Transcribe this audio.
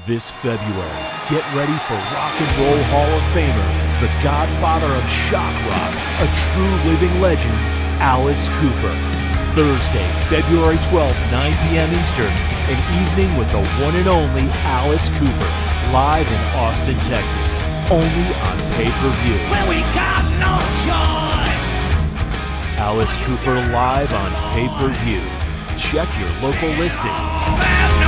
This February, get ready for Rock and Roll Hall of Famer, the godfather of shock rock, a true living legend, Alice Cooper. Thursday, February 12th, 9 p.m. Eastern, an evening with the one and only Alice Cooper, live in Austin, Texas, only on pay-per-view. Well, we got no choice. Alice Cooper live on pay-per-view. Check your local listings.